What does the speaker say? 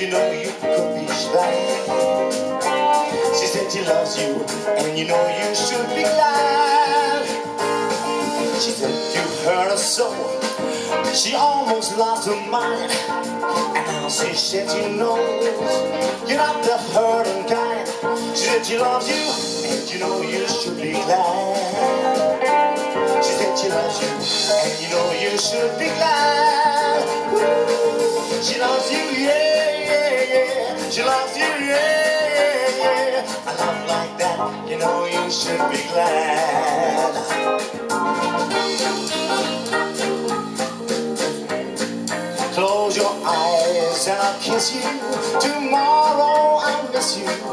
you know you could be glad. She said she loves you, and you know you should be glad. She said you hurt her so, she almost lost her mind. And now she said she knows you're not the hurting kind. She said she loves you, and you know you should be glad. She said she loves you, and you know you should be glad. Woo. She loves you, yeah, yeah, yeah. She loves you, yeah, yeah. A love like that, you know you should be glad. Close your eyes and I'll kiss you. Tomorrow I'll miss you.